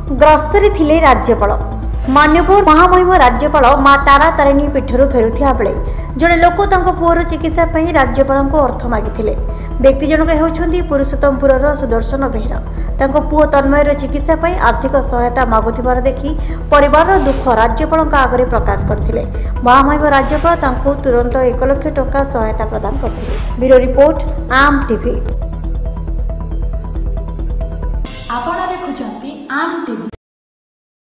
ग्रस्तरे थिले राज्यपाल मान्यवर महामहिम राज्यपाल माँ तारा तारिणी पीठर फेरुथिया बेले जड़े लोक पुअर चिकित्सा राज्यपाल को अर्थ मागिथिले। व्यक्ति जनक हेउछन्ती पुरुषोत्तमपुर सुदर्शन बेहेरा। तांको पुओ तन्मयर चिकित्सा आर्थिक सहायता मागुथिबार देखि परिवार दुख राज्यपाल आगे प्रकाश करथिले। महामहिम राज्यपाल तांको तुरंत 1 लाख टंका सहायता प्रदान करथिले। Bureau report Aama TV. आपण देखुचंती आम टीवी।